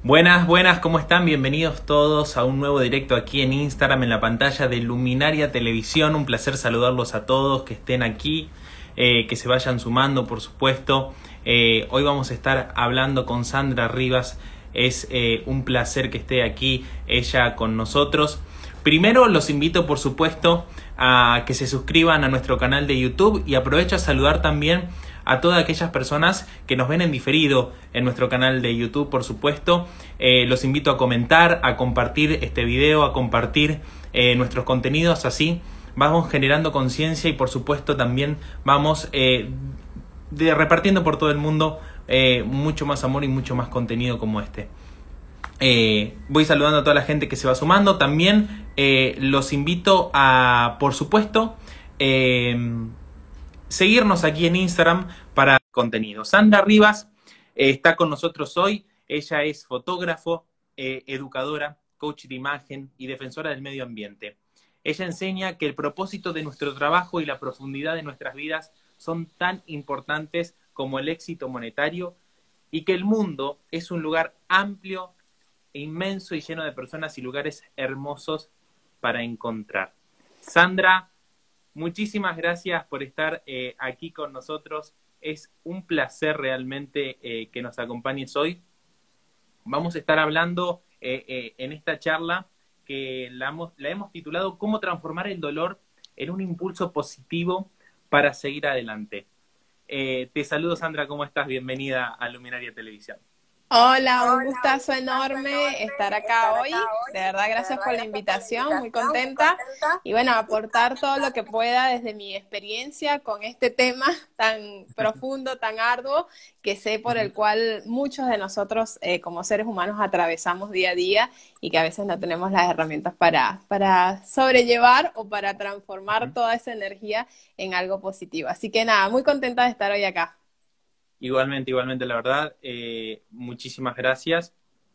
Buenas, buenas, ¿cómo están? Bienvenidos todos a un nuevo directo aquí en Instagram, en la pantalla de Luminaria Televisión. Un placer saludarlos a todos, que estén aquí, que se vayan sumando, por supuesto. Hoy vamos a estar hablando con Sandra Rivas. Es un placer que esté aquí ella con nosotros. Primero los invito, por supuesto, a que se suscriban a nuestro canal de YouTube y aprovecho a saludar también a todas aquellas personas que nos ven en diferido en nuestro canal de YouTube, por supuesto. Los invito a comentar, a compartir este video, a compartir nuestros contenidos. Así vamos generando conciencia y por supuesto también vamos repartiendo por todo el mundo mucho más amor y mucho más contenido como este. Voy saludando a toda la gente que se va sumando. También los invito a, por supuesto, seguirnos aquí en Instagram para contenido. Sandra Rivas está con nosotros hoy. Ella es fotógrafo, educadora, coach de imagen y defensora del medio ambiente. Ella enseña que el propósito de nuestro trabajo y la profundidad de nuestras vidas son tan importantes como el éxito monetario y que el mundo es un lugar amplio, inmenso y lleno de personas y lugares hermosos para encontrar. Sandra, muchísimas gracias por estar aquí con nosotros. Es un placer realmente que nos acompañes hoy. Vamos a estar hablando en esta charla que la hemos titulado ¿Cómo transformar el dolor en un impulso positivo para seguir adelante? Te saludo, Sandra, ¿cómo estás? Bienvenida a Luminaria Televisión. Hola, un gustazo enorme estar acá hoy. De verdad, gracias por la invitación, muy contenta. Y bueno, aportar todo lo que pueda desde mi experiencia con este tema tan profundo, tan arduo, que sé por el cual muchos de nosotros como seres humanos atravesamos día a día y que a veces no tenemos las herramientas para sobrellevar o para transformar toda esa energía en algo positivo. Así que nada, muy contenta de estar hoy acá. Igualmente, la verdad, muchísimas gracias.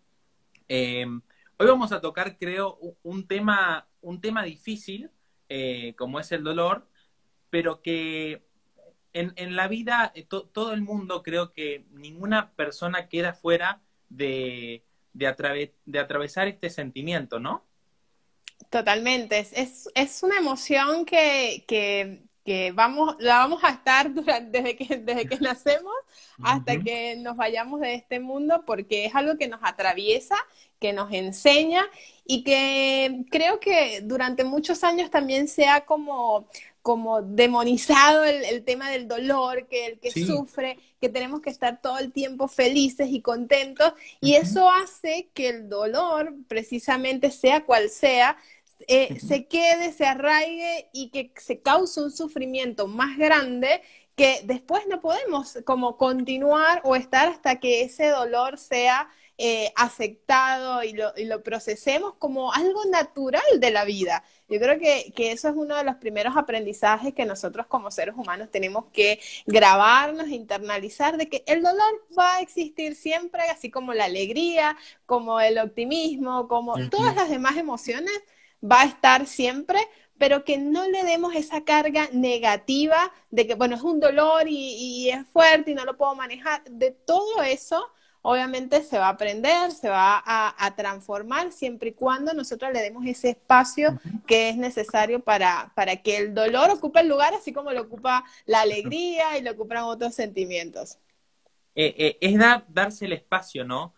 Hoy vamos a tocar, creo, un tema difícil, como es el dolor, pero que en la vida, todo el mundo, creo que ninguna persona queda fuera de atravesar este sentimiento, ¿no? Totalmente, es una emoción que la vamos a estar desde que nacemos hasta Ujú. que nos vayamos de este mundo, porque es algo que nos atraviesa, que nos enseña y que creo que durante muchos años también se ha como demonizado el tema del dolor, que el que Sí. sufre, que tenemos que estar todo el tiempo felices y contentos, y Ujú, eso hace que el dolor, precisamente sea cual sea, ujú. se quede, se arraigue y que se cause un sufrimiento más grande que después no podemos como continuar o estar hasta que ese dolor sea aceptado y lo procesemos como algo natural de la vida. Yo creo que eso es uno de los primeros aprendizajes que nosotros como seres humanos tenemos que grabarnos, internalizar, de que el dolor va a existir siempre, así como la alegría, como el optimismo, como todas Ujú. las demás emociones va a estar siempre, pero que no le demos esa carga negativa de que, bueno, es un dolor y es fuerte y no lo puedo manejar. De todo eso, obviamente se va a aprender, se va a transformar siempre y cuando nosotros le demos ese espacio que es necesario para que el dolor ocupe el lugar, así como lo ocupa la alegría y lo ocupan otros sentimientos. Es darse el espacio, ¿no?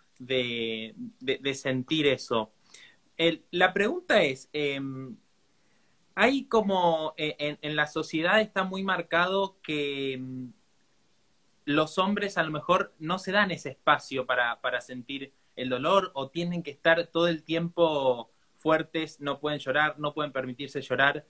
De sentir eso. La pregunta es, hay como en la sociedad está muy marcado que los hombres a lo mejor no se dan ese espacio para sentir el dolor o tienen que estar todo el tiempo fuertes, no pueden llorar, no pueden permitirse llorar.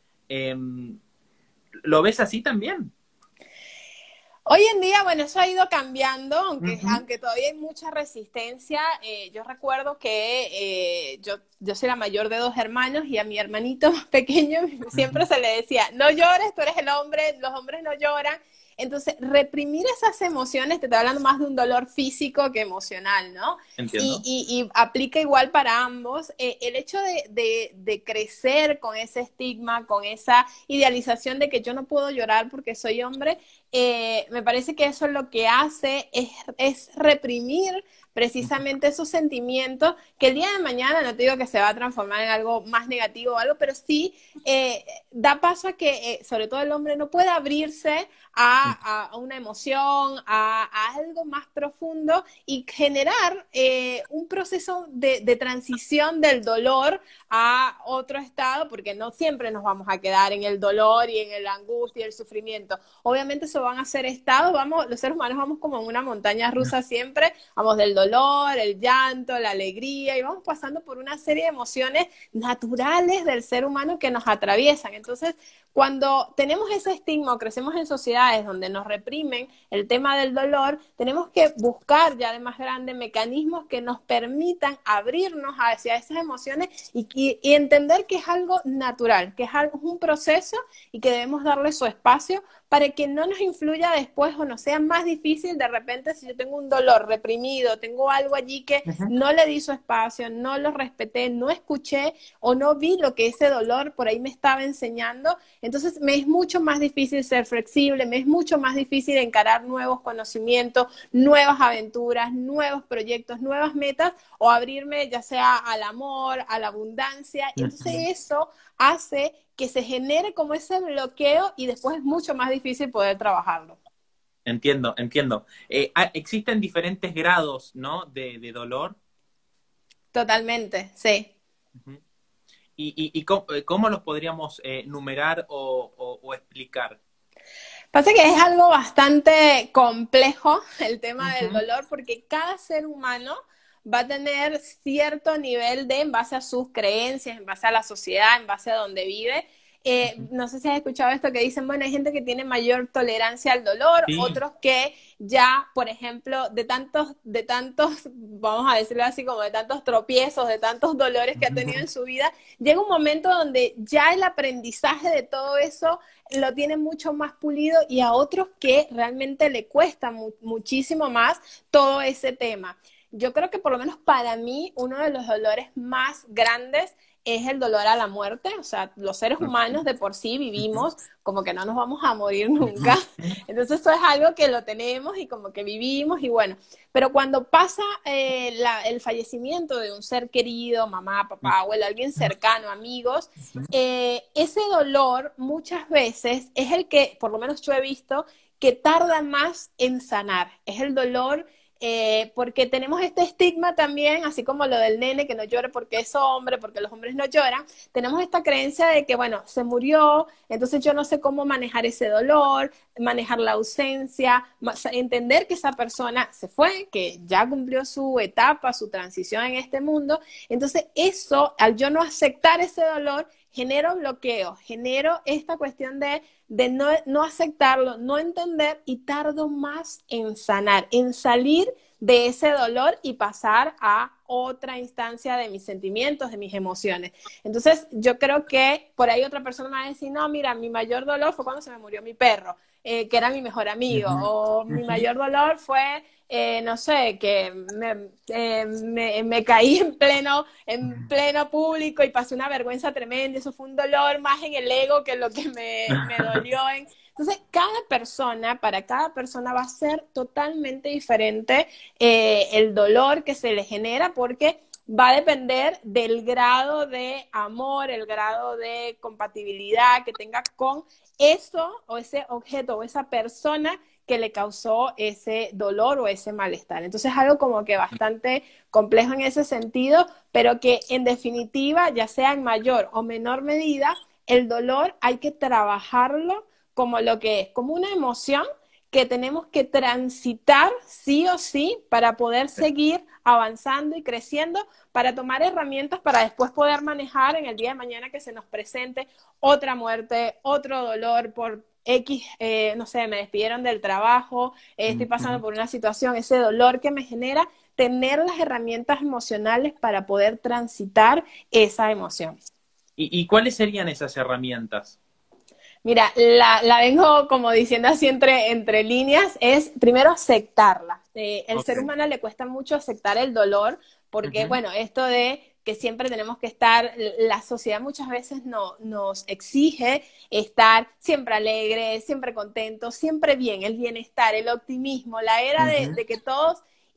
¿Lo ves así también? Hoy en día, bueno, eso ha ido cambiando, Ujú, aunque todavía hay mucha resistencia. Yo recuerdo que yo soy la mayor de dos hermanos y a mi hermanito más pequeño ujú. siempre se le decía, no llores, tú eres el hombre, los hombres no lloran. Entonces, reprimir esas emociones, te estoy hablando más de un dolor físico que emocional, ¿no? Entiendo. Y aplica igual para ambos. El hecho de crecer con ese estigma, con esa idealización de que yo no puedo llorar porque soy hombre, me parece que eso lo que hace es reprimir precisamente esos sentimientos que el día de mañana, no te digo que se va a transformar en algo más negativo o algo, pero sí da paso a que, sobre todo el hombre, no pueda abrirse a una emoción, a algo más profundo y generar un proceso de transición del dolor a otro estado, porque no siempre nos vamos a quedar en el dolor y en la angustia y el sufrimiento. Obviamente eso van a ser estados, los seres humanos vamos como en una montaña rusa siempre, vamos del dolor, el llanto, la alegría, y vamos pasando por una serie de emociones naturales del ser humano que nos atraviesan. Entonces, cuando tenemos ese estigma o crecemos en sociedades donde nos reprimen el tema del dolor, tenemos que buscar ya de más grande mecanismos que nos permitan abrirnos hacia esas emociones y entender que es algo natural, que es un proceso y que debemos darle su espacio para que no nos influya después o nos sea más difícil de repente si yo tengo un dolor reprimido, tengo algo allí que no le di su espacio, no lo respeté, no escuché o no vi lo que ese dolor por ahí me estaba enseñando. Entonces me es mucho más difícil ser flexible, me es mucho más difícil encarar nuevos conocimientos, nuevas aventuras, nuevos proyectos, nuevas metas o abrirme ya sea al amor, a la abundancia. Y entonces eso hace que se genere como ese bloqueo y después es mucho más difícil poder trabajarlo. Entiendo, entiendo. Existen diferentes grados, ¿no? de dolor. Totalmente, sí. Uh-huh. ¿Y cómo los podríamos numerar o explicar? Pasa que es algo bastante complejo el tema del dolor, porque cada ser humano va a tener cierto nivel en base a sus creencias, en base a la sociedad, en base a donde vive. No sé si has escuchado esto que dicen, bueno, hay gente que tiene mayor tolerancia al dolor, Sí. otros que ya, por ejemplo, de tantos, vamos a decirlo así, como de tantos tropiezos, de tantos dolores que ha tenido en su vida, llega un momento donde ya el aprendizaje de todo eso lo tiene mucho más pulido y a otros que realmente le cuesta muchísimo más todo ese tema. Yo creo que por lo menos para mí uno de los dolores más grandes es el dolor a la muerte. O sea, los seres humanos de por sí vivimos como que no nos vamos a morir nunca. Entonces eso es algo que lo tenemos y como que vivimos y bueno. Pero cuando pasa el fallecimiento de un ser querido, mamá, papá, abuelo, alguien cercano, amigos, ese dolor muchas veces es el que, por lo menos yo he visto, que tarda más en sanar. Es el dolor porque tenemos este estigma también, así como lo del nene que no llora porque es hombre, porque los hombres no lloran, tenemos esta creencia de que, bueno, se murió, entonces yo no sé cómo manejar ese dolor, manejar la ausencia, entender que esa persona se fue, que ya cumplió su etapa, su transición en este mundo. Entonces eso, al yo no aceptar ese dolor, genero bloqueo, genero esta cuestión de no aceptarlo, no entender y tardo más en sanar, en salir de ese dolor y pasar a otra instancia de mis sentimientos, de mis emociones. Entonces yo creo que por ahí otra persona me va a decir, no, mira, mi mayor dolor fue cuando se me murió mi perro, que era mi mejor amigo, o mi mayor dolor fue no sé, que me caí en pleno público y pasé una vergüenza tremenda. Eso fue un dolor más en el ego que lo que me dolió Entonces, para cada persona va a ser totalmente diferente el dolor que se le genera porque va a depender del grado de amor, el grado de compatibilidad que tenga con eso o ese objeto o esa persona que le causó ese dolor o ese malestar. Entonces es algo como que bastante complejo en ese sentido, pero que en definitiva, ya sea en mayor o menor medida, el dolor hay que trabajarlo como lo que es, como una emoción que tenemos que transitar sí o sí para poder seguir avanzando y creciendo, para tomar herramientas para después poder manejar en el día de mañana que se nos presente otra muerte, otro dolor por X, no sé, me despidieron del trabajo, estoy pasando por una situación, ese dolor que me genera, tener las herramientas emocionales para poder transitar esa emoción. ¿Y cuáles serían esas herramientas? Mira, la vengo como diciendo así entre líneas, es primero aceptarla. El ser humano le cuesta mucho aceptar el dolor porque, bueno, esto de que siempre tenemos que estar, la sociedad muchas veces nos exige estar siempre alegre, siempre contento, siempre bien, el bienestar, el optimismo, la era de que todos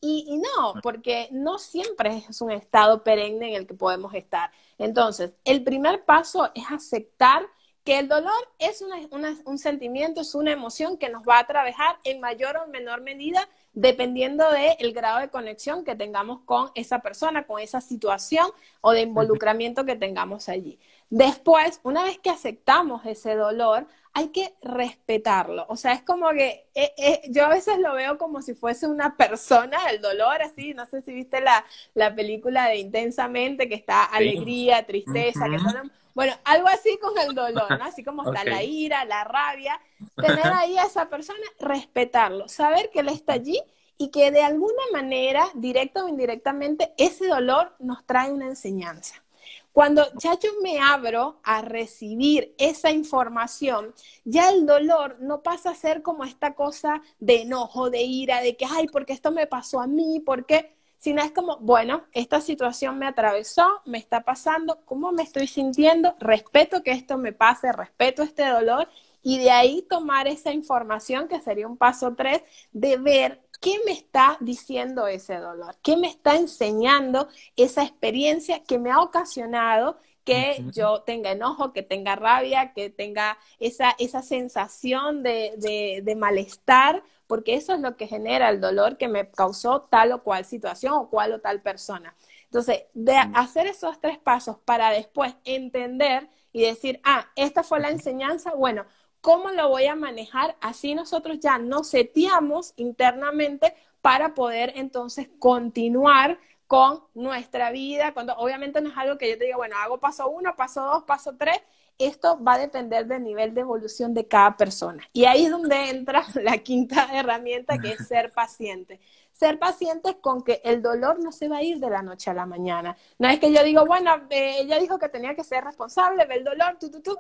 Y no, porque no siempre es un estado perenne en el que podemos estar. Entonces, el primer paso es aceptar que el dolor es un sentimiento, es una emoción que nos va a atravesar en mayor o menor medida dependiendo del grado de conexión que tengamos con esa persona, con esa situación o de involucramiento que tengamos allí. Después, una vez que aceptamos ese dolor, hay que respetarlo. O sea, es como que yo a veces lo veo como si fuese una persona, el dolor, así. No sé si viste la película de Intensamente, que está alegría, tristeza, que todo. Bueno, algo así con el dolor, ¿no? Así como está la ira, la rabia. Tener ahí a esa persona, respetarlo, saber que él está allí y que de alguna manera, directa o indirectamente, ese dolor nos trae una enseñanza. Cuando ya yo me abro a recibir esa información, ya el dolor no pasa a ser como esta cosa de enojo, de ira, de que, ay, ¿por qué esto me pasó a mí? ¿Por qué? Sino es como, bueno, esta situación me atravesó, me está pasando, ¿cómo me estoy sintiendo? Respeto que esto me pase, respeto este dolor y de ahí tomar esa información, que sería un paso 3, de ver qué me está diciendo ese dolor, qué me está enseñando esa experiencia que me ha ocasionado que yo tenga enojo, que tenga rabia, que tenga esa sensación de malestar, porque eso es lo que genera el dolor que me causó tal o cual situación o cual o tal persona. Entonces, de hacer esos 3 pasos para después entender y decir, esta fue la enseñanza, bueno, ¿cómo lo voy a manejar? Así nosotros ya nos seteamos internamente para poder entonces continuar con nuestra vida. Cuando obviamente no es algo que yo te diga, bueno, hago paso 1, paso 2, paso 3. Esto va a depender del nivel de evolución de cada persona. Y ahí es donde entra la 5ª herramienta, que es ser paciente. Ser paciente con que el dolor no se va a ir de la noche a la mañana. No es que yo digo, bueno, ella dijo que tenía que ser responsable, ve el dolor,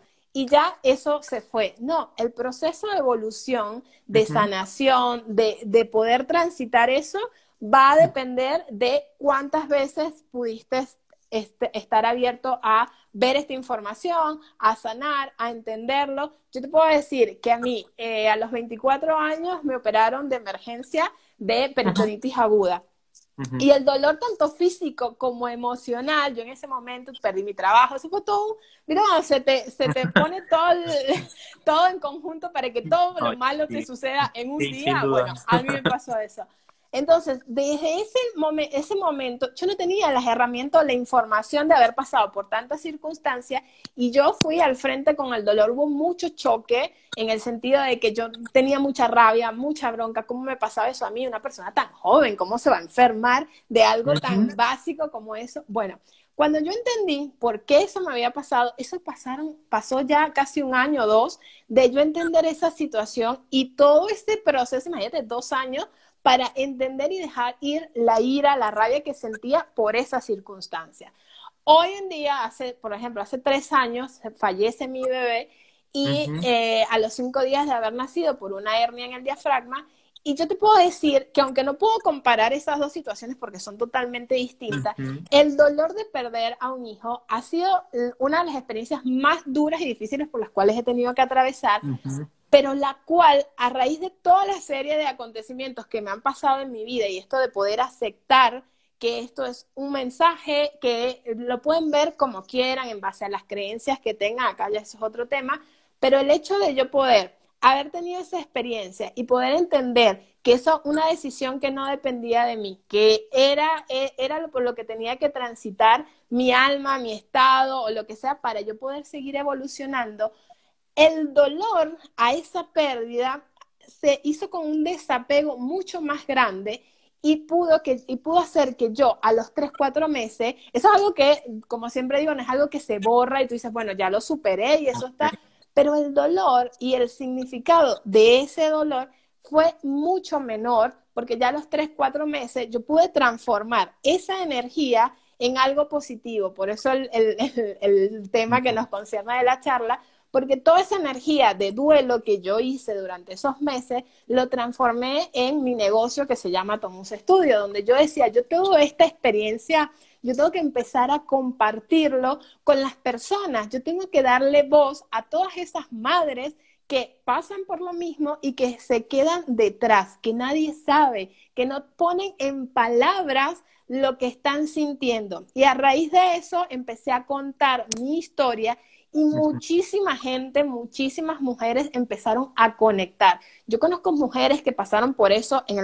y ya eso se fue. No, el proceso de evolución, de sanación, de poder transitar eso, va a depender de cuántas veces pudiste estar abierto a ver esta información, a sanar, a entenderlo. Yo te puedo decir que a mí, a los 24 años, me operaron de emergencia de peritonitis aguda. Y el dolor tanto físico como emocional, yo en ese momento perdí mi trabajo, eso fue todo, mira, se te pone todo en conjunto para que todo lo malo te suceda en un día. Bueno, a mí me pasó eso. Entonces, desde ese momento, yo no tenía las herramientas o la información de haber pasado por tantas circunstancias y yo fui al frente con el dolor. Hubo mucho choque en el sentido de que yo tenía mucha rabia, mucha bronca. ¿Cómo me pasaba eso a mí, una persona tan joven? ¿Cómo se va a enfermar de algo tan básico como eso? Bueno, cuando yo entendí por qué eso me había pasado, pasó ya casi 1 año o 2 de yo entender esa situación y todo este proceso, imagínate, 2 años, para entender y dejar ir la ira, la rabia que sentía por esa circunstancia. Hoy en día, por ejemplo, hace 3 años fallece mi bebé y a los 5 días de haber nacido por una hernia en el diafragma, y yo te puedo decir que aunque no puedo comparar esas 2 situaciones porque son totalmente distintas, el dolor de perder a un hijo ha sido una de las experiencias más duras y difíciles por las cuales he tenido que atravesar, pero la cual, a raíz de toda la serie de acontecimientos que me han pasado en mi vida y esto de poder aceptar que esto es un mensaje, que lo pueden ver como quieran en base a las creencias que tengan, acá ya eso es otro tema, pero el hecho de yo poder haber tenido esa experiencia y poder entender que eso es una decisión que no dependía de mí, que era por lo que tenía que transitar mi alma, mi estado o lo que sea para yo poder seguir evolucionando. El dolor a esa pérdida se hizo con un desapego mucho más grande y pudo hacer que yo a los 3, 4 meses, eso es algo que, como siempre digo, no es algo que se borra y tú dices, bueno, ya lo superé y eso está, pero el dolor y el significado de ese dolor fue mucho menor porque ya a los 3, 4 meses yo pude transformar esa energía en algo positivo. Por eso el tema que nos concierne de la charla, porque toda esa energía de duelo que yo hice durante esos meses, lo transformé en mi negocio que se llama Tomus Studio, donde yo decía, yo tengo esta experiencia, yo tengo que empezar a compartirlo con las personas, yo tengo que darle voz a todas esas madres que pasan por lo mismo y que se quedan detrás, que nadie sabe, que no ponen en palabras lo que están sintiendo. Y a raíz de eso empecé a contar mi historia y muchísima gente, muchísimas mujeres empezaron a conectar. Yo conozco mujeres que pasaron por eso en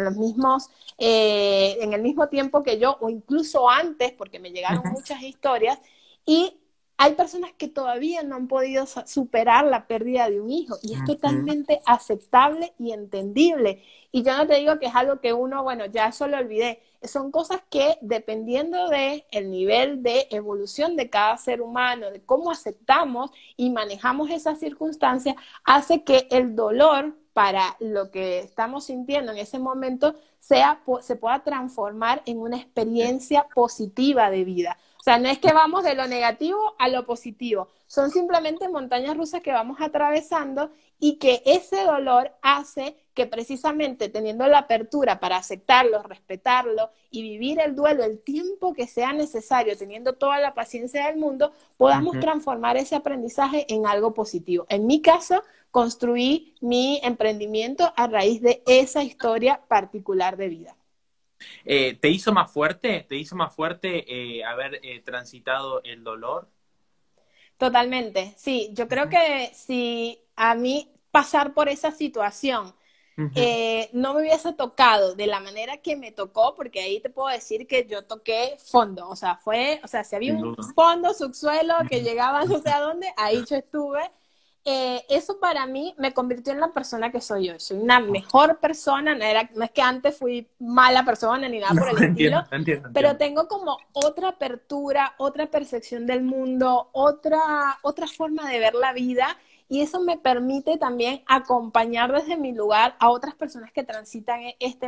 en el mismo tiempo que yo, o incluso antes, porque me llegaron muchas historias, y hay personas que todavía no han podido superar la pérdida de un hijo, y es totalmente aceptable y entendible. Y yo no te digo que es algo que uno, bueno, ya eso lo olvidé. Son cosas que, dependiendo de el nivel de evolución de cada ser humano, de cómo aceptamos y manejamos esas circunstancias, hace que el dolor para lo que estamos sintiendo en ese momento se pueda transformar en una experiencia positiva de vida. O sea, no es que vamos de lo negativo a lo positivo, son simplemente montañas rusas que vamos atravesando y que ese dolor hace que precisamente teniendo la apertura para aceptarlo, respetarlo y vivir el duelo el tiempo que sea necesario, teniendo toda la paciencia del mundo, podamos transformar ese aprendizaje en algo positivo. En mi caso, construí mi emprendimiento a raíz de esa historia particular de vida. ¿Te hizo más fuerte? ¿Te hizo más fuerte haber transitado el dolor? Totalmente, sí. Yo creo que si a mí pasar por esa situación no me hubiese tocado de la manera que me tocó, porque ahí te puedo decir que yo toqué fondo, o sea, si había Sin un duda. fondo, subsuelo, que llegaba no sé a dónde, ahí yo estuve. Eso para mí me convirtió en la persona que soy hoy. Soy una mejor persona, no es que antes fui mala persona ni nada por el estilo, pero tengo como otra apertura, otra percepción del mundo, otra forma de ver la vida, y eso me permite también acompañar desde mi lugar a otras personas que transitan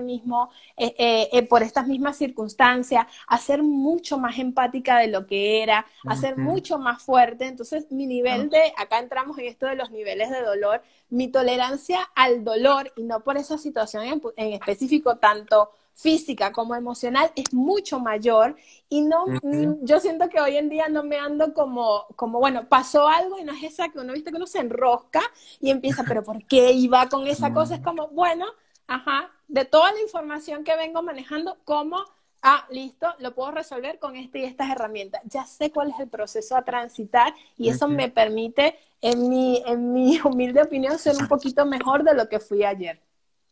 por estas mismas circunstancias, a ser mucho más empática de lo que era, a ser mucho más fuerte. Entonces, acá entramos en esto de los niveles de dolor, mi tolerancia al dolor, y no por esa situación en específico, tanto física como emocional, es mucho mayor, y yo siento que hoy en día no me ando como, bueno, pasó algo y no es esa que uno, viste que uno se enrosca y empieza, pero ¿por qué iba con esa cosa? Es como, bueno, de toda la información que vengo manejando, listo, lo puedo resolver con y estas herramientas. Ya sé cuál es el proceso a transitar, y eso me permite, en mi humilde opinión, ser un poquito mejor de lo que fui ayer.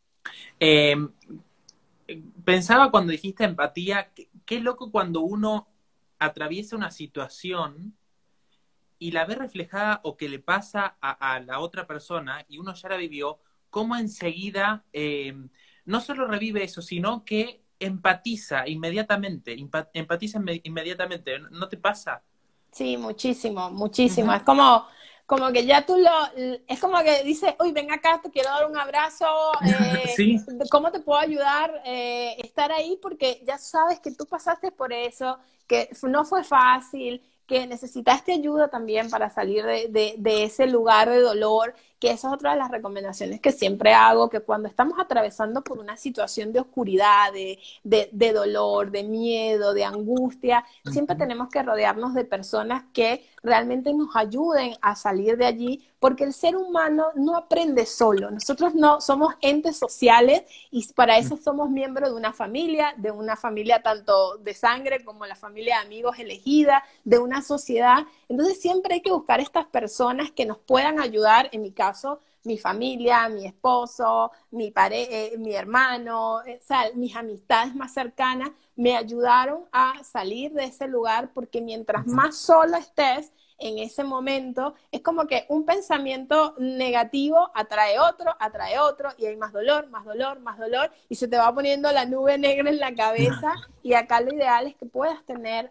Pensaba cuando dijiste empatía, qué loco cuando uno atraviesa una situación y la ve reflejada o que le pasa a la otra persona y uno ya la vivió, cómo enseguida no solo revive eso, sino que empatiza inmediatamente, inmediatamente. ¿No te pasa? Sí, muchísimo, muchísimo. Es como que ya es como que dices, uy, ven acá, te quiero dar un abrazo, Sí. ¿cómo te puedo ayudar? Estar ahí, porque ya sabes que tú pasaste por eso, que no fue fácil, que necesitaste ayuda también para salir de ese lugar de dolor, que esa es otra de las recomendaciones que siempre hago, que cuando estamos atravesando por una situación de oscuridad, de dolor, de miedo, de angustia, siempre tenemos que rodearnos de personas que realmente nos ayuden a salir de allí, porque el ser humano no aprende solo. Nosotros no somos entes sociales, y para eso somos miembros de una familia tanto de sangre como la familia de amigos elegida, de una sociedad. Entonces siempre hay que buscar estas personas que nos puedan ayudar. En mi caso, mi familia, mi esposo, mi hermano, o sea, mis amistades más cercanas me ayudaron a salir de ese lugar, porque mientras más solo estés en ese momento, es como que un pensamiento negativo atrae otro, y hay más dolor, más dolor, más dolor, y se te va poniendo la nube negra en la cabeza. Y acá lo ideal es que puedas tener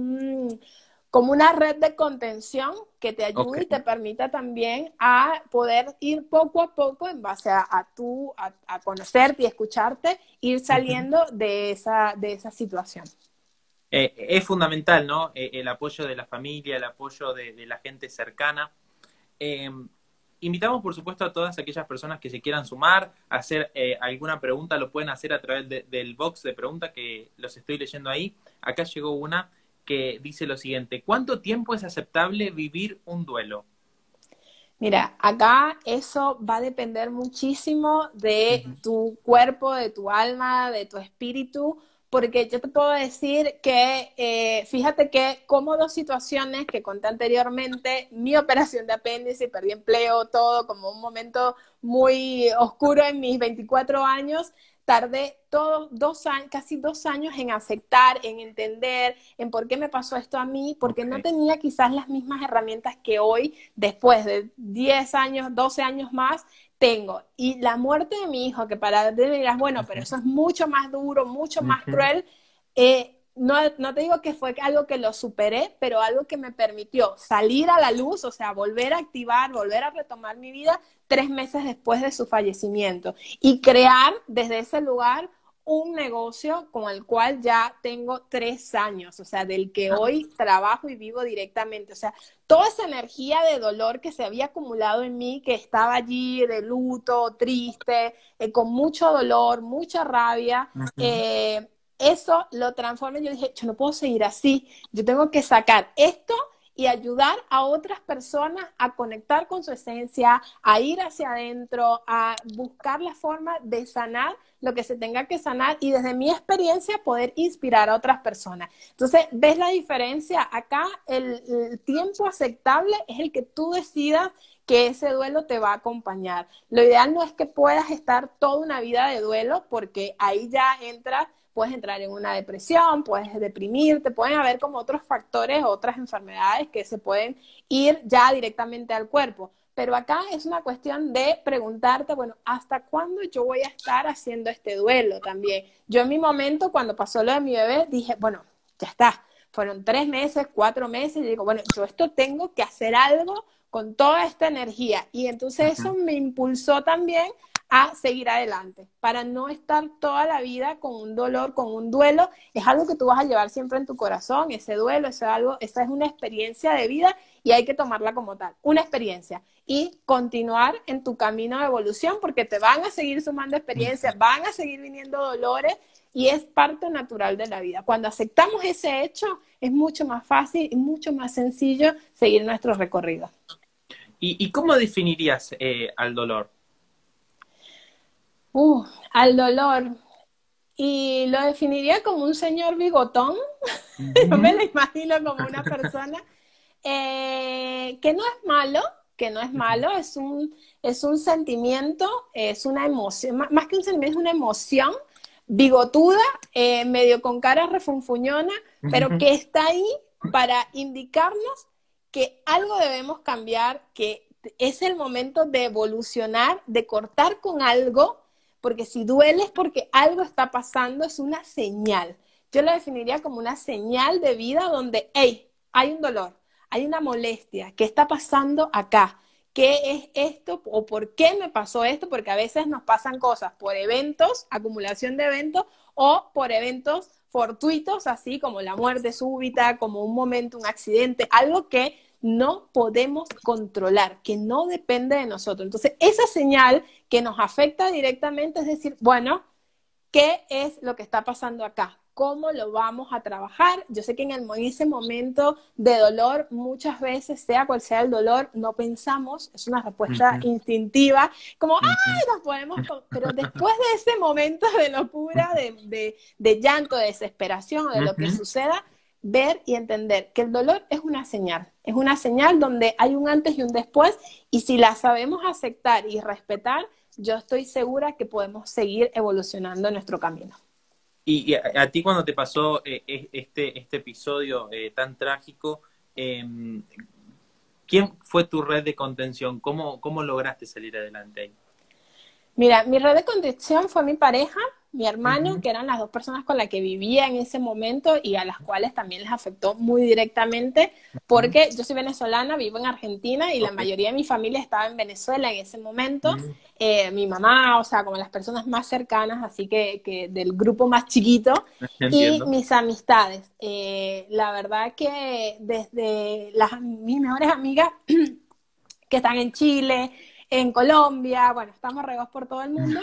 como una red de contención que te ayude y te permita también a poder ir poco a poco, en base a conocerte y escucharte, ir saliendo de esa situación. Es fundamental, ¿no? El apoyo de la familia, el apoyo de la gente cercana. Invitamos, por supuesto, a todas aquellas personas que se quieran sumar, a hacer alguna pregunta, lo pueden hacer a través del box de preguntas que los estoy leyendo ahí. Acá llegó una que dice lo siguiente: ¿cuánto tiempo es aceptable vivir un duelo? Mira, acá eso va a depender muchísimo de tu cuerpo, de tu alma, de tu espíritu, porque yo te puedo decir que, fíjate que como dos situaciones que conté anteriormente, mi operación de apéndice, perdí empleo, todo como un momento muy oscuro en mis 24 años, tardé todos 2 años, casi 2 años en aceptar, en entender, en por qué me pasó esto a mí, porque no Ok. tenía quizás las mismas herramientas que hoy, después de 10 años, 12 años más, tengo. Y la muerte de mi hijo, que para ti dirás, bueno, pero Ujú, eso es mucho más duro, mucho más ujú, cruel, no, no te digo que fue algo que lo superé, pero algo que me permitió salir a la luz, o sea, volver a activar, volver a retomar mi vida 3 meses después de su fallecimiento y crear desde ese lugar un negocio con el cual ya tengo 3 años, o sea, del que ah, hoy trabajo y vivo directamente. O sea, toda esa energía de dolor que se había acumulado en mí, que estaba allí de luto, triste, con mucho dolor, mucha rabia, ujú. eso lo transformé. Yo dije, yo no puedo seguir así, yo tengo que sacar esto y ayudar a otras personas a conectar con su esencia, a ir hacia adentro, a buscar la forma de sanar lo que se tenga que sanar y desde mi experiencia poder inspirar a otras personas. Entonces, ¿ves la diferencia? Acá el tiempo aceptable es el que tú decidas que ese duelo te va a acompañar. Lo ideal no es que puedas estar toda una vida de duelo porque ahí ya entra, puedes entrar en una depresión, puedes deprimirte, pueden haber como otros factores, otras enfermedades que se pueden ir ya directamente al cuerpo. Pero acá es una cuestión de preguntarte, bueno, ¿hasta cuándo yo voy a estar haciendo este duelo también? Yo en mi momento, cuando pasó lo de mi bebé, dije, bueno, ya está. Fueron 3 meses, 4 meses, y digo, bueno, yo esto tengo que hacer algo con toda esta energía. Y entonces eso Ujú. me impulsó también a seguir adelante, para no estar toda la vida con un dolor, con un duelo. Es algo que tú vas a llevar siempre en tu corazón, ese duelo, eso es algo, esa es una experiencia de vida y hay que tomarla como tal, una experiencia. Y continuar en tu camino de evolución porque te van a seguir sumando experiencias, van a seguir viniendo dolores y es parte natural de la vida. Cuando aceptamos ese hecho, es mucho más fácil y mucho más sencillo seguir nuestro recorrido. Y cómo definirías al dolor? Al dolor. Y lo definiría como un señor bigotón. Yo me Ujú, lo imagino como una persona que no es malo, que no es ujú, malo, es un sentimiento, es una emoción, más que un sentimiento, es una emoción bigotuda, medio con cara refunfuñona, pero ujú. que está ahí para indicarnos que algo debemos cambiar, que es el momento de evolucionar, de cortar con algo, porque si duele es porque algo está pasando, es una señal. Yo lo definiría como una señal de vida donde, hey, hay un dolor, hay una molestia, ¿qué está pasando acá? ¿Qué es esto o por qué me pasó esto? Porque a veces nos pasan cosas por eventos, acumulación de eventos, o por eventos fortuitos, así como la muerte súbita, como un momento, un accidente, algo que no podemos controlar, que no depende de nosotros. Entonces, esa señal que nos afecta directamente es decir, bueno, ¿qué es lo que está pasando acá? ¿Cómo lo vamos a trabajar? Yo sé que en ese momento de dolor, muchas veces, sea cual sea el dolor, no pensamos, es una respuesta Ujú, instintiva, como, ujú, ¡ay, nos podemos! Pero después de ese momento de locura, de llanto, de desesperación, de lo que ujú. suceda, ver y entender que el dolor es una señal donde hay un antes y un después, y si la sabemos aceptar y respetar, yo estoy segura que podemos seguir evolucionando en nuestro camino. A ti cuando te pasó este episodio tan trágico, eh, ¿quién fue tu red de contención? ¿Cómo lograste salir adelante ahí? Mira, mi red de contención fue mi pareja, mi hermano, Ujú, que eran las dos personas con las que vivía en ese momento y a las cuales también les afectó muy directamente, ujú. porque yo soy venezolana, vivo en Argentina y la Ok. mayoría de mi familia estaba en Venezuela en ese momento. Mm, Mi mamá, o sea, como las personas más cercanas, así que del grupo más chiquito, y entiendo. mis amistades. La verdad que desde mis mejores amigas que están en Chile, en Colombia, bueno, estamos regados por todo el mundo.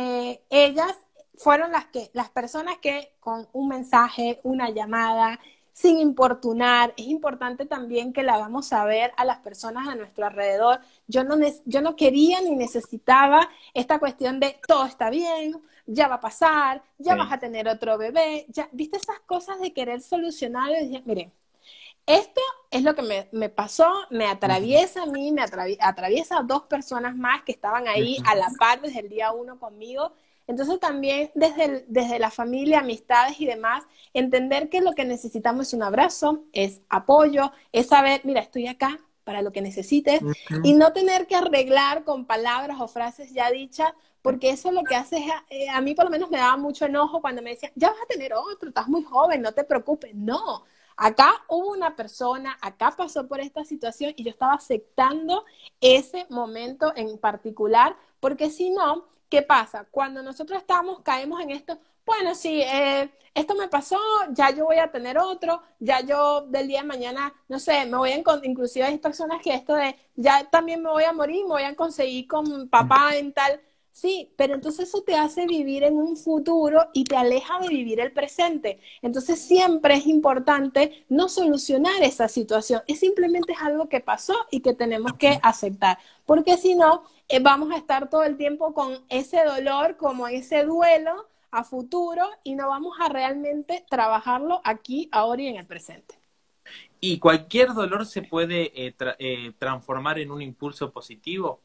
Ellas fueron las personas que con un mensaje, una llamada, sin importunar. Es importante también que le hagamos saber a las personas a nuestro alrededor. Yo no quería ni necesitaba esta cuestión de todo está bien, ya va a pasar, ya vas Sí. a tener otro bebé. Ya, ¿viste esas cosas de querer solucionar? Y decía, miren, esto es lo que me pasó, me Ujú, atraviesa a mí, atraviesa a dos personas más que estaban ahí a ujú. la par desde el día uno conmigo. Entonces también desde la familia, amistades y demás, entender que lo que necesitamos es un abrazo, es apoyo, es saber, mira, estoy acá para lo que necesites y Ujú. no tener que arreglar con palabras o frases ya dichas, porque eso lo que hace es, a mí por lo menos me daba mucho enojo cuando me decían, ya vas a tener otro, estás muy joven, no te preocupes. No, acá hubo una persona, acá pasó por esta situación y yo estaba aceptando ese momento en particular, porque si no, ¿qué pasa? Cuando nosotros estamos, caemos en esto, bueno, sí, esto me pasó, ya yo voy a tener otro, ya yo del día de mañana, no sé, me voy a encontrar, inclusive hay personas que esto de, ya también me voy a morir, me voy a conseguir con papá en tal. Sí, pero entonces eso te hace vivir en un futuro y te aleja de vivir el presente. Entonces siempre es importante no solucionar esa situación, es simplemente es algo que pasó y que tenemos que aceptar, porque si no, vamos a estar todo el tiempo con ese dolor, como ese duelo a futuro y no vamos a realmente trabajarlo aquí, ahora y en el presente. ¿Y cualquier dolor se puede transformar en un impulso positivo?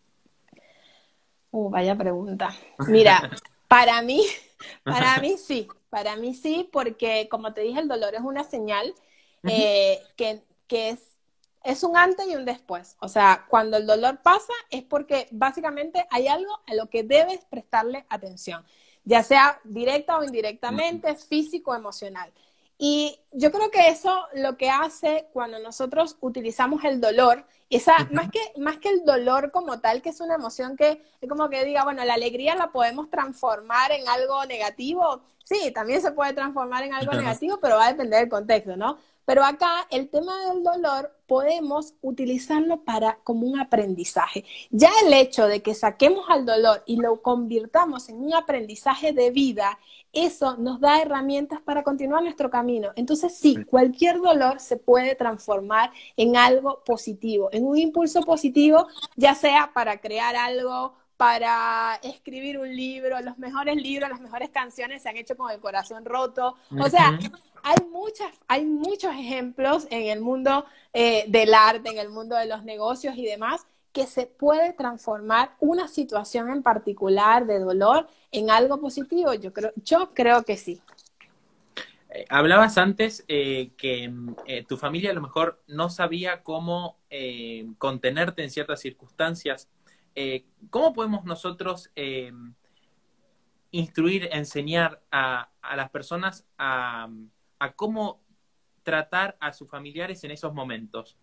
Vaya pregunta. Mira, para mí, para mí sí, porque como te dije, el dolor es una señal Ujú. que es un antes y un después. O sea, cuando el dolor pasa es porque básicamente hay algo a lo que debes prestarle atención, ya sea directa o indirectamente, físico o emocional. Y yo creo que eso lo que hace cuando nosotros utilizamos el dolor, Ujú. más que el dolor como tal, que es una emoción que es como que diga, bueno, la alegría la podemos transformar en algo negativo. Sí, también se puede transformar en algo negativo, pero va a depender del contexto, ¿no? Pero acá el tema del dolor podemos utilizarlo para como un aprendizaje. Ya el hecho de que saquemos al dolor y lo convirtamos en un aprendizaje de vida, eso nos da herramientas para continuar nuestro camino. Entonces, sí, cualquier dolor se puede transformar en algo positivo, en un impulso positivo, ya sea para crear algo, para escribir un libros, las mejores canciones se han hecho con el corazón roto. O sea, Ujú. hay muchos ejemplos en el mundo del arte, en el mundo de los negocios y demás, que se puede transformar una situación en particular de dolor en algo positivo. Yo creo que sí. Hablabas antes que tu familia a lo mejor no sabía cómo contenerte en ciertas circunstancias. ¿Cómo podemos nosotros instruir, enseñar a las personas a cómo tratar a sus familiares en esos momentos?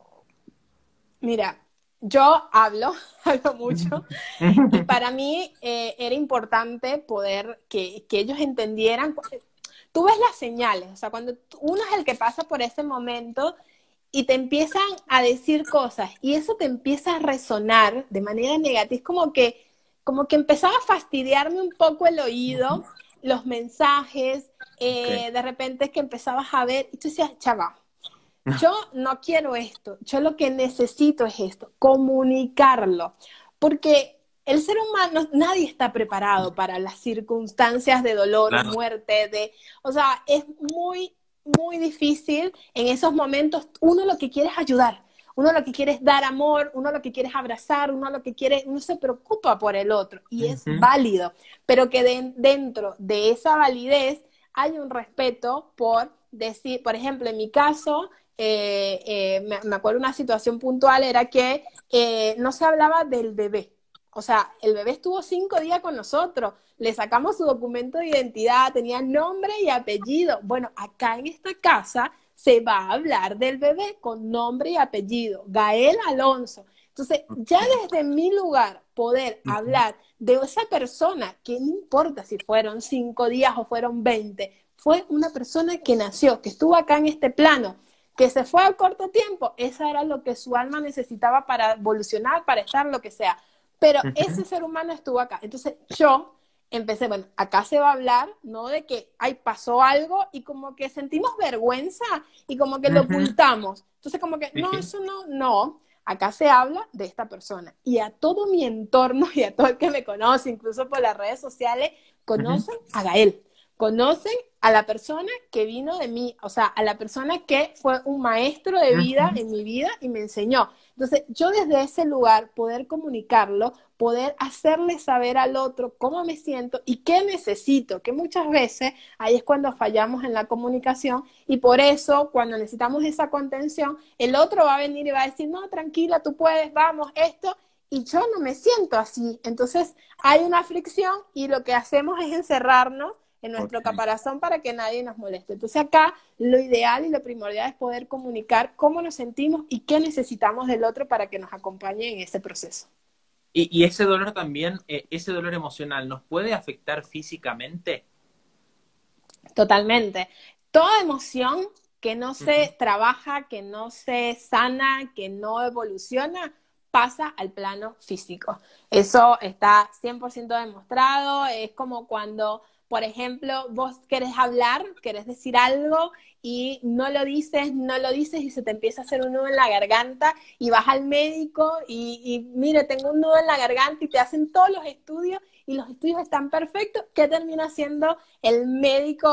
Mira, yo hablo, hablo mucho, y para mí era importante poder que ellos entendieran. Tú ves las señales, o sea, cuando uno es el que pasa por ese momento y te empiezan a decir cosas y eso te empieza a resonar de manera negativa, es como que empezaba a fastidiarme un poco el oído, los mensajes, Okay. de repente es que empezabas a ver y tú decías, chava, yo no quiero esto, yo lo que necesito es esto, comunicarlo, porque el ser humano, nadie está preparado para las circunstancias de dolor, Claro. muerte, o sea, es muy difícil en esos momentos. Uno lo que quiere es ayudar, uno lo que quiere es dar amor, uno lo que quiere es abrazar, uno se preocupa por el otro y es Ujú. válido, pero que dentro de esa validez hay un respeto por decir, por ejemplo, en mi caso, me acuerdo una situación puntual, era que no se hablaba del bebé. O sea, el bebé estuvo 5 días con nosotros, le sacamos su documento de identidad, tenía nombre y apellido. Bueno, acá en esta casa se va a hablar del bebé con nombre y apellido, Gael Alonso. Entonces, ya Okay. desde mi lugar, poder Ujú. hablar de esa persona, que no importa si fueron 5 días o fueron 20, fue una persona que nació, que estuvo acá en este plano, que se fue al corto tiempo, esa era lo que su alma necesitaba para evolucionar, para estar, lo que sea. Pero Ujú. ese ser humano estuvo acá. Entonces yo empecé, bueno, acá se va a hablar, ¿no? De que, ay, pasó algo y como que sentimos vergüenza y como que lo Ujú. ocultamos. Entonces como que, no, Sí. eso no, no. Acá se habla de esta persona y a todo mi entorno y a todo el que me conoce, incluso por las redes sociales, Ujú. conocen a Gael, conocen a la persona que vino de mí, o sea, a la persona que fue un maestro de vida Ujú. en mi vida y me enseñó. Entonces, yo desde ese lugar poder comunicarlo, poder hacerle saber al otro cómo me siento y qué necesito, que muchas veces ahí es cuando fallamos en la comunicación y por eso cuando necesitamos esa contención, el otro va a venir y va a decir, no, tranquila, tú puedes, vamos, esto, y yo no me siento así. Entonces hay una fricción y lo que hacemos es encerrarnos en nuestro Ok. caparazón para que nadie nos moleste. Entonces acá lo ideal y lo primordial es poder comunicar cómo nos sentimos y qué necesitamos del otro para que nos acompañe en ese proceso. Y ese dolor también, ese dolor emocional, ¿nos puede afectar físicamente? Totalmente. Toda emoción que no Ujú. se trabaja, que no se sana, que no evoluciona, pasa al plano físico. Eso está 100% demostrado. Es como cuando, por ejemplo, vos querés hablar, querés decir algo y no lo dices, no lo dices y se te empieza a hacer un nudo en la garganta y vas al médico y mire, tengo un nudo en la garganta y te hacen todos los estudios y los estudios están perfectos. ¿Qué termina haciendo el médico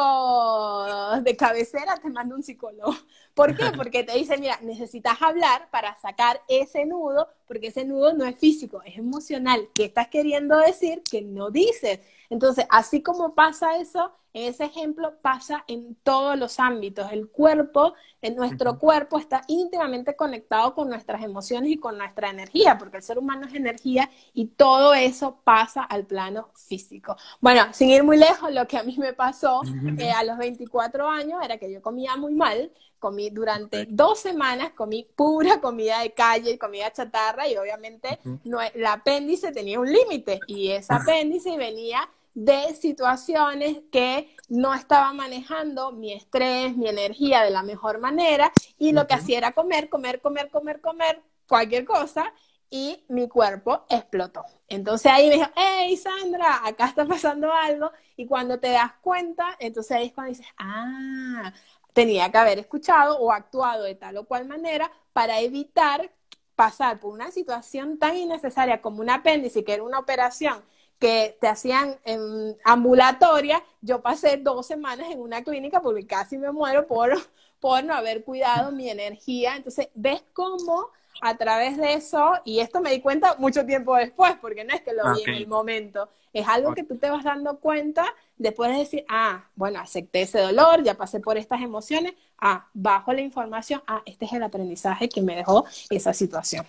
de cabecera? Te manda un psicólogo. ¿Por qué? Porque te dice, mira, necesitas hablar para sacar ese nudo, porque ese nudo no es físico, es emocional. ¿Qué estás queriendo decir que no dices? Entonces, así como pasa eso, en ese ejemplo pasa en todos los ámbitos. El cuerpo, en nuestro Ujú. cuerpo está íntimamente conectado con nuestras emociones y con nuestra energía, porque el ser humano es energía y todo eso pasa al plano físico. Bueno, sin ir muy lejos, lo que a mí me pasó Ujú. a los 24 años era que yo comía muy mal, comí durante Ok. 2 semanas, comí pura comida de calle, comida chatarra y obviamente Ujú. no, el apéndice tenía un límite y ese apéndice venía de situaciones que no estaba manejando mi estrés, mi energía de la mejor manera y lo que Ujú. hacía era comer, comer, comer, comer, comer, cualquier cosa y mi cuerpo explotó. Entonces ahí me dijo, hey Sandra, acá está pasando algo y cuando te das cuenta, entonces ahí es cuando dices, ah, tenía que haber escuchado o actuado de tal o cual manera para evitar pasar por una situación tan innecesaria como un apéndice, que era una operación que te hacían en ambulatoria. Yo pasé 2 semanas en una clínica porque casi me muero por no haber cuidado mi energía. Entonces, ¿ves cómo a través de eso, y esto me di cuenta mucho tiempo después, porque no es que lo Ah, vi ok. en el momento, es algo Ok. que tú te vas dando cuenta después de decir, ah, bueno, acepté ese dolor, ya pasé por estas emociones, ah, bajo la información, ah, este es el aprendizaje que me dejó esa situación.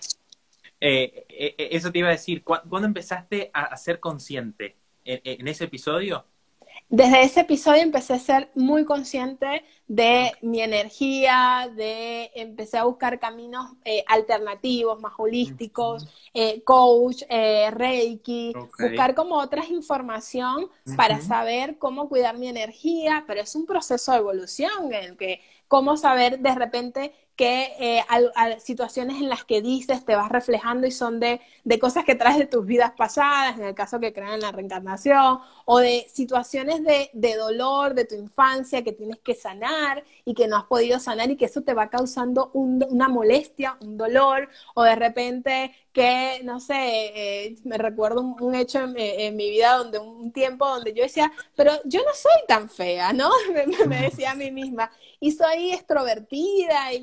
Eso te iba a decir, ¿cuándo empezaste a ser consciente? ¿En ese episodio? Desde ese episodio empecé a ser muy consciente de Ok. mi energía, empecé a buscar caminos alternativos, más holísticos, Ujú. coach, reiki, Ok. buscar como otras información para Ujú. saber cómo cuidar mi energía, pero es un proceso de evolución en el que cómo saber de repente que situaciones en las que dices te vas reflejando y son de cosas que traes de tus vidas pasadas, en el caso que crean en la reencarnación, o de situaciones de dolor de tu infancia que tienes que sanar y que no has podido sanar y que eso te va causando una molestia, un dolor, o de repente que, no sé, me recuerdo un hecho en mi vida donde un tiempo donde yo decía, pero yo no soy tan fea, ¿no? Me decía a mí misma, y soy extrovertida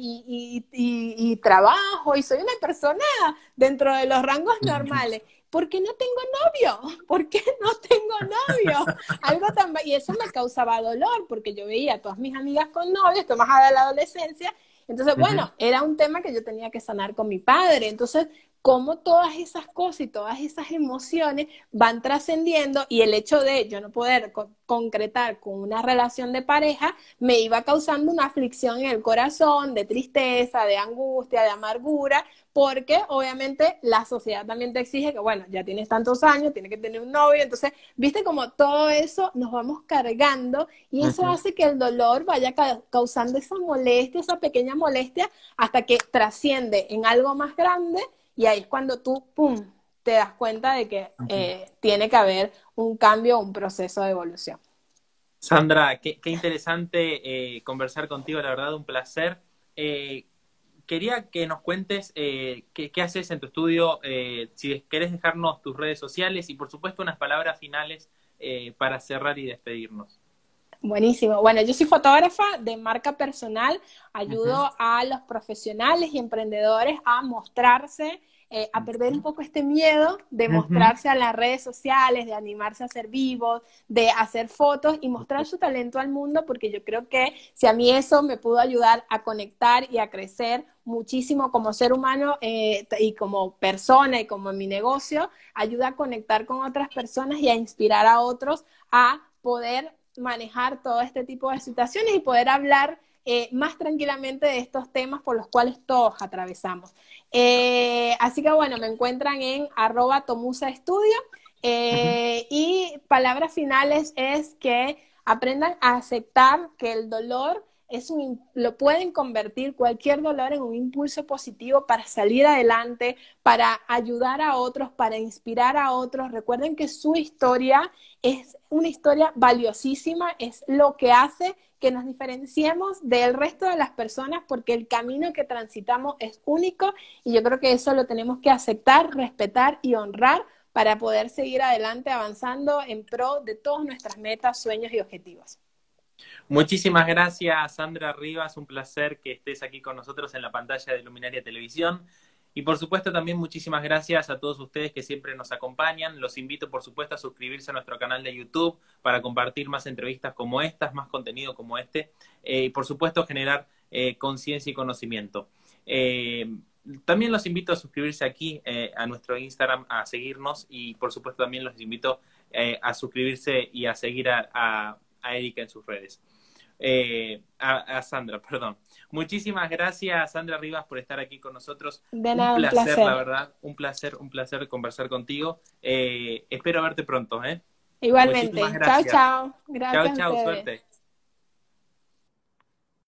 y trabajo y soy una persona dentro de los rangos normales. ¿Por qué no tengo novio? ¿Por qué no tengo novio? Algo tan... Y eso me causaba dolor, porque yo veía a todas mis amigas con novios, que más de la adolescencia. Entonces, Ujú. bueno, era un tema que yo tenía que sanar con mi padre. Entonces, cómo todas esas cosas y todas esas emociones van trascendiendo y el hecho de yo no poder concretar con una relación de pareja me iba causando una aflicción en el corazón, de tristeza, de angustia, de amargura, porque obviamente la sociedad también te exige que, bueno, ya tienes tantos años, tienes que tener un novio, entonces, viste como todo eso nos vamos cargando y eso Ujú. hace que el dolor vaya causando esa molestia, esa pequeña molestia, hasta que trasciende en algo más grande y ahí es cuando tú, ¡pum!, te das cuenta de que tiene que haber un cambio, un proceso de evolución. Sandra, qué interesante conversar contigo, la verdad, un placer. Quería que nos cuentes qué haces en tu estudio, si querés dejarnos tus redes sociales y por supuesto unas palabras finales para cerrar y despedirnos. Buenísimo. Bueno, yo soy fotógrafa de marca personal, Ujú, ayudo a los profesionales y emprendedores a mostrarse, a perder un poco este miedo de ujú. mostrarse a las redes sociales, de animarse a hacer vivos, de hacer fotos y mostrar su talento al mundo, porque yo creo que si a mí eso me pudo ayudar a conectar y a crecer muchísimo como ser humano y como persona y como en mi negocio, ayuda a conectar con otras personas y a inspirar a otros a poder manejar todo este tipo de situaciones y poder hablar más tranquilamente de estos temas por los cuales todos atravesamos. Así que bueno, me encuentran en @tomusaestudio Ujú. y palabras finales es que aprendan a aceptar que el dolor lo pueden convertir cualquier dolor en un impulso positivo para salir adelante, para ayudar a otros, para inspirar a otros. Recuerden que su historia es una historia valiosísima, es lo que hace que nos diferenciemos del resto de las personas porque el camino que transitamos es único y yo creo que eso lo tenemos que aceptar, respetar y honrar para poder seguir adelante avanzando en pro de todas nuestras metas, sueños y objetivos. Muchísimas gracias, Sandra Rivas. Un placer que estés aquí con nosotros en la pantalla de Luminaria Televisión. Y por supuesto también muchísimas gracias a todos ustedes que siempre nos acompañan. Los invito por supuesto a suscribirse a nuestro canal de YouTube para compartir más entrevistas como estas, más contenido como este. Y por supuesto generar conciencia y conocimiento. También los invito a suscribirse aquí a nuestro Instagram, a seguirnos y por supuesto también los invito a suscribirse y a seguir a Erika en sus redes. A Sandra, perdón. Muchísimas gracias, Sandra Rivas, por estar aquí con nosotros. De Un nada, un placer, la placer. verdad, un placer conversar contigo. Espero verte pronto, ¿eh? Muchísimas Igualmente. Chao, gracias. chao. Chao, Gracias a chao, ustedes. suerte.